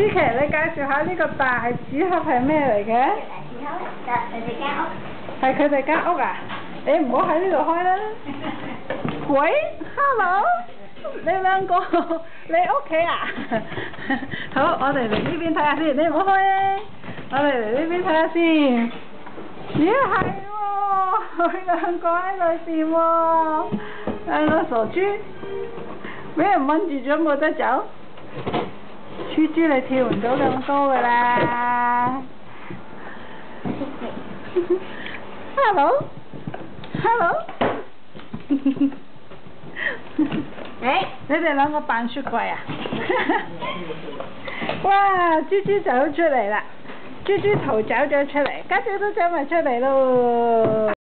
思琪，你介紹下呢個大紙盒係咩嚟嘅？係佢哋間屋啊！你唔好喺呢度開啦！喂 ，hello， 你兩個你屋企啊？好，我哋嚟呢邊睇下先，你唔好開啊！我哋嚟呢邊睇下先。咦係喎，佢兩個喺裏邊喎，兩個傻豬，俾人掹住咗冇得走。豬豬你跳唔到咁高㗎啦 ！Hello， 你哋兩個扮雪櫃啊？哇！豬豬走出嚟啦，豬豬逃走咗出嚟，家姐都走埋出嚟咯。